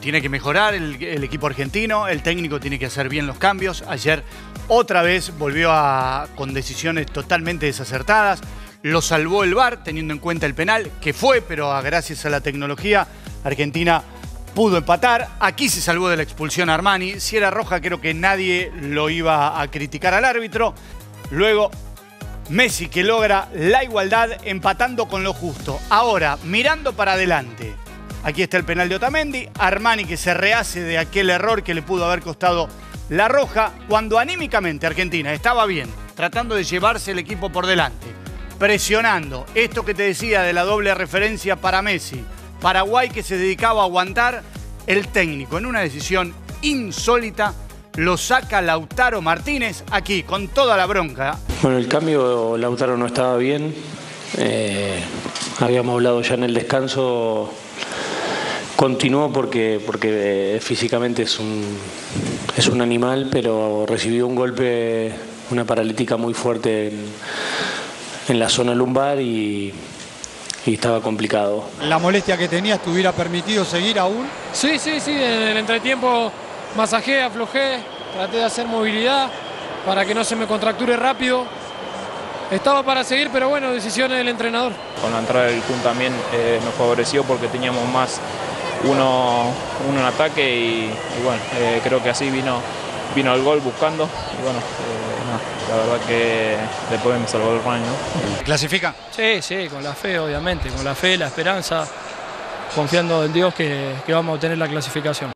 tiene que mejorar el equipo argentino, el técnico tiene que hacer bien los cambios. Ayer otra vez volvió con decisiones totalmente desacertadas. Lo salvó el VAR teniendo en cuenta el penal, que fue, pero gracias a la tecnología, Argentina pudo empatar. Aquí se salvó de la expulsión a Armani. Si era roja, creo que nadie lo iba a criticar al árbitro. Luego, Messi que logra la igualdad empatando con lo justo. Ahora, mirando para adelante, aquí está el penal de Otamendi. Armani que se rehace de aquel error que le pudo haber costado la roja. Cuando anímicamente Argentina estaba bien, tratando de llevarse el equipo por delante, presionando. Esto que te decía de la doble referencia para Messi. Paraguay que se dedicaba a aguantar. El técnico, en una decisión insólita, lo saca Lautaro Martínez aquí, con toda la bronca. Bueno, el cambio, Lautaro no estaba bien. Habíamos hablado ya en el descanso. Continuó porque físicamente es un animal, pero recibió un golpe, una paralítica muy fuerte en la zona lumbar y estaba complicado. ¿La molestia que tenías te hubiera permitido seguir aún? Sí, en el entretiempo masajé, aflojé, traté de hacer movilidad para que no se me contracture rápido. Estaba para seguir, pero bueno, decisiones del entrenador. Con la entrada del Kun también nos favoreció porque teníamos más uno en ataque y bueno, creo que así vino el gol buscando y bueno, la verdad que después me salvó el baño. ¿Clasifica? Sí, con la fe obviamente, con la fe, la esperanza, confiando en Dios que vamos a obtener la clasificación.